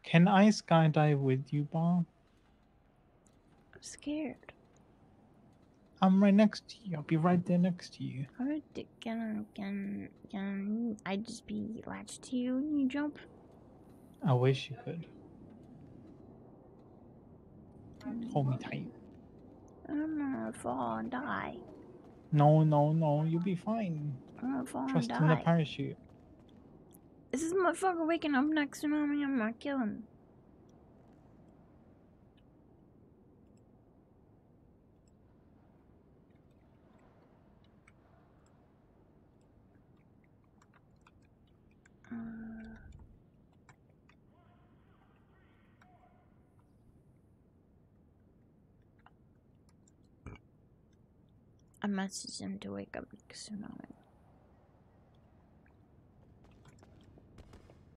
Can I skydive with you, Bob? I'm scared. I'm right next to you. I'll be right there next to you. Alright, can I just be latched to you and you jump? I wish you could. Hold me tight. I'm gonna fall and die. No, no, no. You'll be fine. I'm gonna fall and Trust in the die. parachute. Is this motherfucker waking up next to me? I'm gonna kill him. I messaged him to wake up next to me.